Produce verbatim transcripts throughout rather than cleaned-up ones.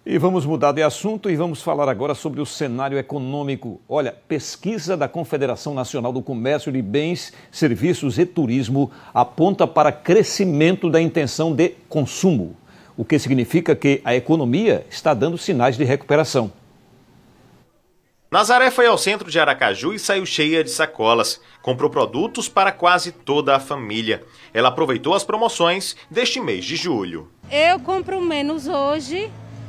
E vamos mudar de assunto e vamos falar agora sobre o cenário econômico. Olha, pesquisa da Confederação Nacional do Comércio de Bens, Serviços e Turismo aponta para crescimento da intenção de consumo, o que significa que a economia está dando sinais de recuperação. Nazaré foi ao centro de Aracaju e saiu cheia de sacolas. Comprou produtos para quase toda a família. Ela aproveitou as promoções deste mês de julho. Eu compro menos hoje,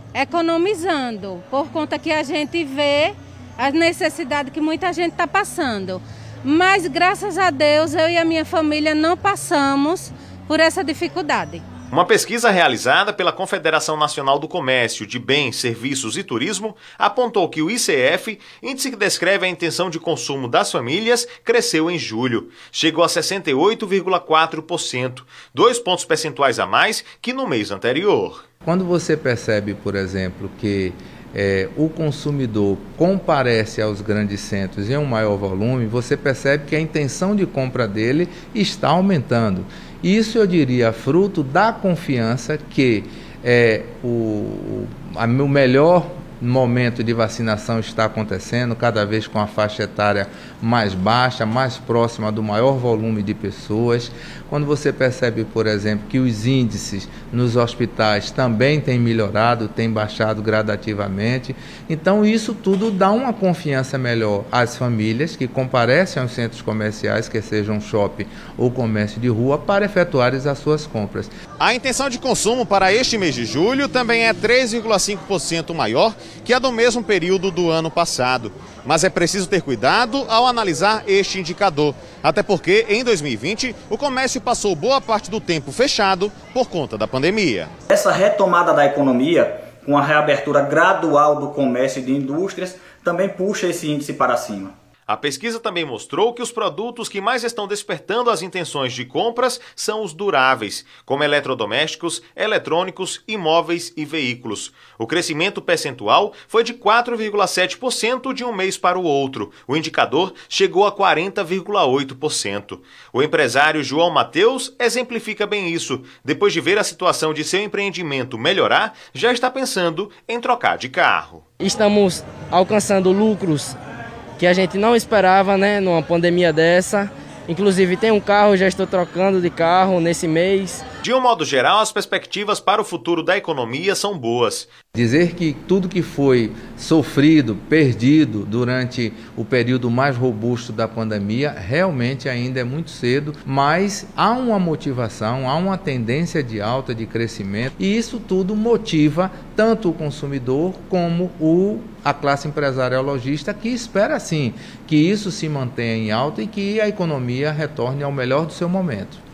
economizando, por conta que a gente vê a necessidade que muita gente está passando. Mas, graças a Deus, eu e a minha família não passamos por essa dificuldade. Uma pesquisa realizada pela Confederação Nacional do Comércio de Bens, Serviços e Turismo apontou que o I C F, índice que descreve a intenção de consumo das famílias, cresceu em julho. Chegou a sessenta e oito vírgula quatro por cento, dois pontos percentuais a mais que no mês anterior. Quando você percebe, por exemplo, que é, o consumidor comparece aos grandes centros em um maior volume, você percebe que a intenção de compra dele está aumentando. Isso, eu diria, fruto da confiança que é, o, a, o melhor momento de vacinação está acontecendo, cada vez com a faixa etária mais baixa, mais próxima do maior volume de pessoas. Quando você percebe, por exemplo, que os índices nos hospitais também têm melhorado, têm baixado gradativamente. Então, isso tudo dá uma confiança melhor às famílias que comparecem aos centros comerciais, que sejam shopping ou comércio de rua, para efetuarem as suas compras. A intenção de consumo para este mês de julho também é três vírgula cinco por cento maior que a do mesmo período do ano passado. Mas é preciso ter cuidado ao analisar este indicador, até porque em dois mil e vinte o comércio passou boa parte do tempo fechado por conta da pandemia. Essa retomada da economia, com a reabertura gradual do comércio e de indústrias, também puxa esse índice para cima. A pesquisa também mostrou que os produtos que mais estão despertando as intenções de compras são os duráveis, como eletrodomésticos, eletrônicos, imóveis e veículos. O crescimento percentual foi de quatro vírgula sete por cento de um mês para o outro. O indicador chegou a quarenta vírgula oito por cento. O empresário João Mateus exemplifica bem isso. Depois de ver a situação de seu empreendimento melhorar, já está pensando em trocar de carro. Estamos alcançando lucros que a gente não esperava, né, numa pandemia dessa. Inclusive tem um carro, já estou trocando de carro nesse mês. De um modo geral, as perspectivas para o futuro da economia são boas. Dizer que tudo que foi sofrido, perdido durante o período mais robusto da pandemia, realmente ainda é muito cedo, mas há uma motivação, há uma tendência de alta, de crescimento, e isso tudo motiva tanto o consumidor como o, a classe empresarial lojista, que espera sim que isso se mantenha em alta e que a economia retorne ao melhor do seu momento.